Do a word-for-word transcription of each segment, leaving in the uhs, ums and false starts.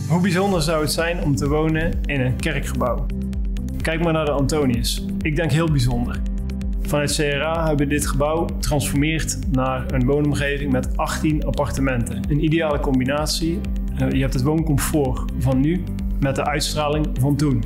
Hoe bijzonder zou het zijn om te wonen in een kerkgebouw? Kijk maar naar de Antonius. Ik denk heel bijzonder. Vanuit C R A hebben we dit gebouw getransformeerd naar een woonomgeving met achttien appartementen. Een ideale combinatie. Je hebt het wooncomfort van nu met de uitstraling van toen.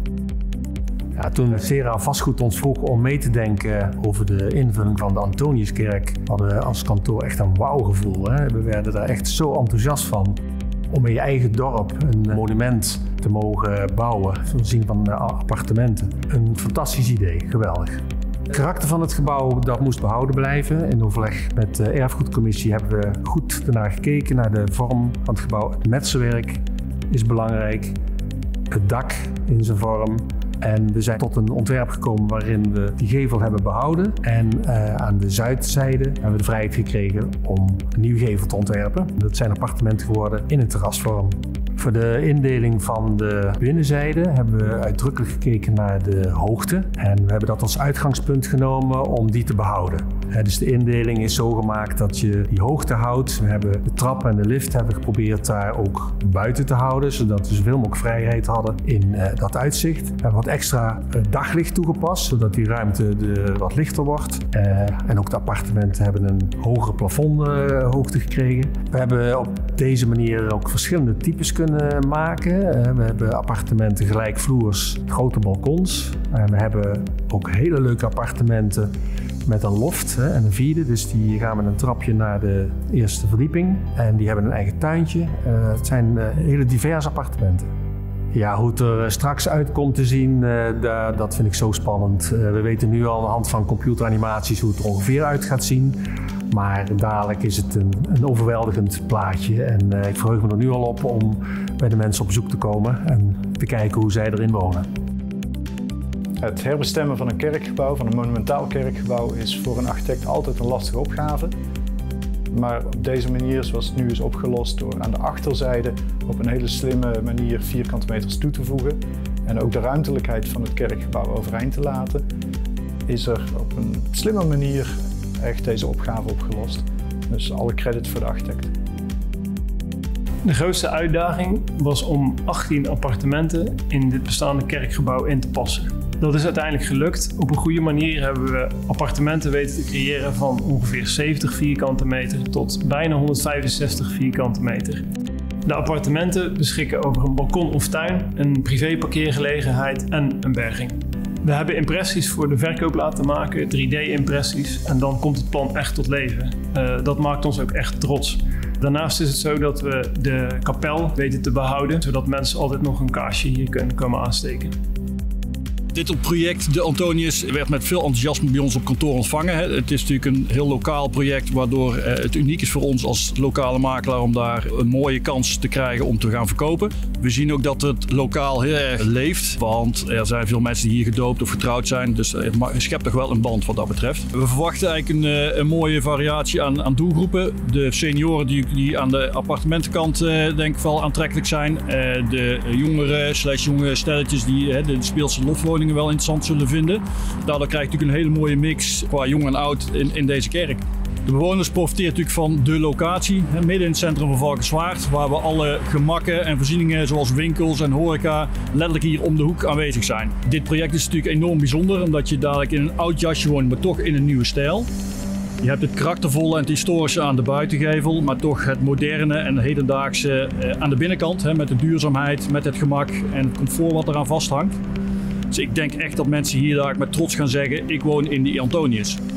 Ja, toen C R A Vastgoed ons vroeg om mee te denken over de invulling van de Antoniuskerk, hadden we als kantoor echt een wauwgevoel. Hè? We werden daar echt zo enthousiast van om in je eigen dorp een monument te mogen bouwen, voorzien van appartementen. Een fantastisch idee, geweldig. Het karakter van het gebouw dat moest behouden blijven. In overleg met de erfgoedcommissie hebben we goed ernaar gekeken, naar de vorm van het gebouw. Het metselwerk is belangrijk, het dak in zijn vorm. En we zijn tot een ontwerp gekomen waarin we die gevel hebben behouden. En uh, aan de zuidzijde hebben we de vrijheid gekregen om een nieuwe gevel te ontwerpen. Dat zijn appartementen geworden in een terrasvorm. Voor de indeling van de binnenzijde hebben we uitdrukkelijk gekeken naar de hoogte. En we hebben dat als uitgangspunt genomen om die te behouden. Dus de indeling is zo gemaakt dat je die hoogte houdt. We hebben de trap en de lift hebben geprobeerd daar ook buiten te houden, zodat we zoveel mogelijk vrijheid hadden in uh, dat uitzicht. We hebben wat extra uh, daglicht toegepast, zodat die ruimte de, wat lichter wordt. Uh, en ook de appartementen hebben een hogere plafondhoogte uh, gekregen. We hebben op deze manier ook verschillende types kunnen maken. Uh, we hebben appartementen gelijkvloers, grote balkons. En we hebben ook hele leuke appartementen met een loft hè, en een vierde, dus die gaan met een trapje naar de eerste verdieping. En die hebben een eigen tuintje. Uh, het zijn uh, hele diverse appartementen. Ja, hoe het er straks uit komt te zien, uh, da, dat vind ik zo spannend. Uh, we weten nu al aan de hand van computeranimaties hoe het er ongeveer uit gaat zien. Maar dadelijk is het een, een overweldigend plaatje. En uh, ik verheug me er nu al op om bij de mensen op bezoek te komen en te kijken hoe zij erin wonen. Het herbestemmen van een kerkgebouw, van een monumentaal kerkgebouw, is voor een architect altijd een lastige opgave. Maar op deze manier, zoals het nu is opgelost, door aan de achterzijde op een hele slimme manier vierkante meters toe te voegen en ook de ruimtelijkheid van het kerkgebouw overeind te laten, is er op een slimme manier echt deze opgave opgelost. Dus alle credit voor de architect. De grootste uitdaging was om achttien appartementen in dit bestaande kerkgebouw in te passen. Dat is uiteindelijk gelukt. Op een goede manier hebben we appartementen weten te creëren van ongeveer zeventig vierkante meter tot bijna honderdvijfenzestig vierkante meter. De appartementen beschikken over een balkon of tuin, een privéparkeergelegenheid en een berging. We hebben impressies voor de verkoop laten maken, drie D impressies, en dan komt het plan echt tot leven. Uh, dat maakt ons ook echt trots. Daarnaast is het zo dat we de kapel weten te behouden, zodat mensen altijd nog een kaarsje hier kunnen komen aansteken. Dit project, de Antonius, werd met veel enthousiasme bij ons op kantoor ontvangen. Het is natuurlijk een heel lokaal project, waardoor het uniek is voor ons als lokale makelaar om daar een mooie kans te krijgen om te gaan verkopen. We zien ook dat het lokaal heel erg leeft, want er zijn veel mensen die hier gedoopt of getrouwd zijn. Dus het schept toch wel een band wat dat betreft. We verwachten eigenlijk een, een mooie variatie aan, aan doelgroepen. De senioren die, die aan de appartementenkant denk ik wel aantrekkelijk zijn. De jongeren slash jonge stelletjes die de speelse lofwoningen wel interessant zullen vinden. Daardoor krijg je natuurlijk een hele mooie mix qua jong en oud in, in deze kerk. De bewoners profiteren natuurlijk van de locatie, midden in het centrum van Valkenswaard, waar we alle gemakken en voorzieningen zoals winkels en horeca letterlijk hier om de hoek aanwezig zijn. Dit project is natuurlijk enorm bijzonder, omdat je dadelijk in een oud jasje woont, maar toch in een nieuwe stijl. Je hebt het karaktervolle en het historische aan de buitengevel, maar toch het moderne en hedendaagse aan de binnenkant, met de duurzaamheid, met het gemak en het comfort wat eraan vasthangt. Dus ik denk echt dat mensen hier daar met trots gaan zeggen, ik woon in die Antonius.